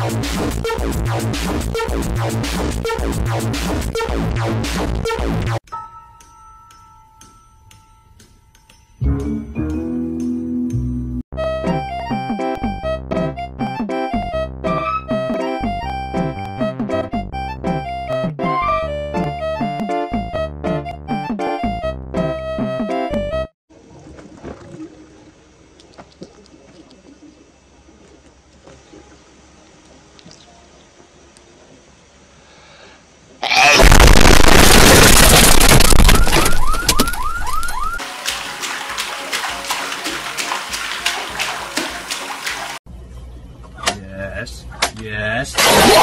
Yes, yes.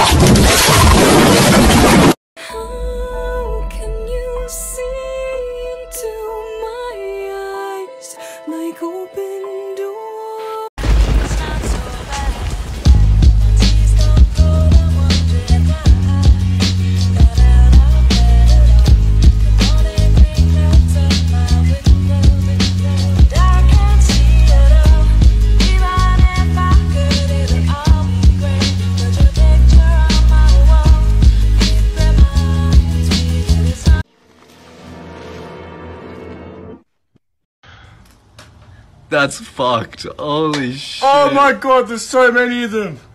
How can you see into my eyes like open doors? It's not so bad. My tears don't fall. I'm wondering why got out of bed at all. The morning rain melts up my window, and I can't see it all. Even if I could, it'll all be great. Put your picture on my wall. It reminds me that it's not. That's fucked. Holy shit. Oh my god, there's so many of them.